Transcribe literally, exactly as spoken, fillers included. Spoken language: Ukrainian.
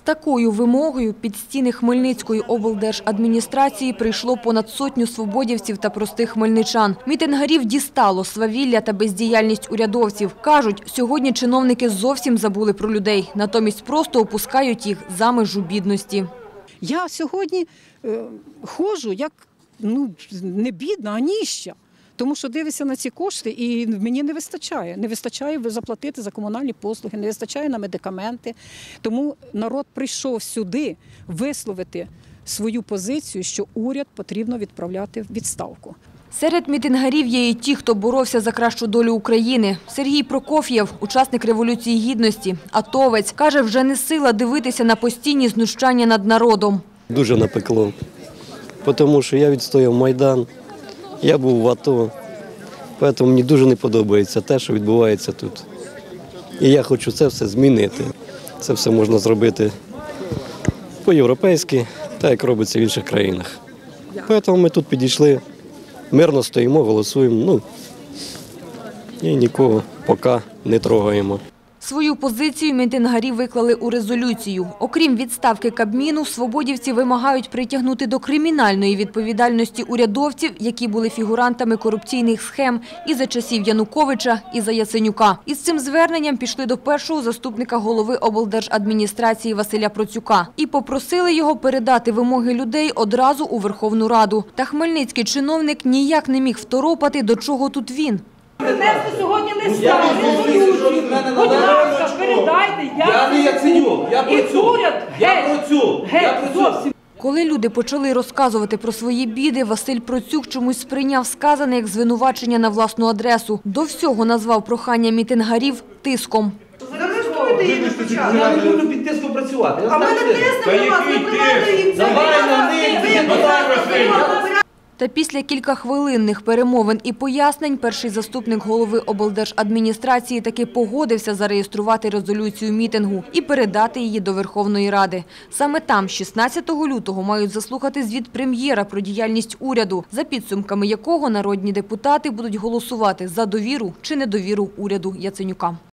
такою вимогою під стіни Хмельницької облдержадміністрації прийшло понад сотню свободівців та простих хмельничан. Мітингарів дістало свавілля та бездіяльність урядовців. Кажуть, сьогодні чиновники зовсім забули про людей, натомість просто опускають їх за межу бідності. Я сьогодні е, ходжу як ну, не бідна, а ніща. Тому що дивишся на ці кошти і мені не вистачає. Не вистачає заплатити за комунальні послуги, не вистачає на медикаменти. Тому народ прийшов сюди висловити свою позицію, що уряд потрібно відправляти в відставку. Серед мітингарів є і ті, хто боровся за кращу долю України. Сергій Прокоф'єв, учасник Революції Гідності, атовець, каже, вже не сила дивитися на постійні знущання над народом. Дуже напекло, тому що я відстояв Майдан. Я був в АТО, тому мені дуже не подобається те, що відбувається тут. І я хочу це все змінити. Це все можна зробити по-європейськи, так як робиться в інших країнах. Тому ми тут підійшли, мирно стоїмо, голосуємо, ну, і нікого поки не трогаємо. Свою позицію мітингарі виклали у резолюцію. Окрім відставки Кабміну, свободівці вимагають притягнути до кримінальної відповідальності урядовців, які були фігурантами корупційних схем і за часів Януковича, і за Яценюка. Із цим зверненням пішли до першого заступника голови облдержадміністрації Василя Процюка і попросили його передати вимоги людей одразу у Верховну Раду. Та хмельницький чиновник ніяк не міг второпати, до чого тут він. Принесли сьогодні листа, резолюцію. Будь ласка, передайте. Я не Яценюк, я працю. Я працю. Я працю. Коли люди почали розказувати про свої біди, Василь Процюк чомусь сприйняв сказане як звинувачення на власну адресу. До всього назвав прохання мітингарів тиском. Зареєструйте їх до початку. Я не буду під тиском працювати. А ми не тиснемо на вас, ми приватно їм це. Та після кількахвилинних перемовин і пояснень перший заступник голови облдержадміністрації таки погодився зареєструвати резолюцію мітингу і передати її до Верховної Ради. Саме там шістнадцятого лютого мають заслухати звіт прем'єра про діяльність уряду, за підсумками якого народні депутати будуть голосувати за довіру чи недовіру уряду Яценюка.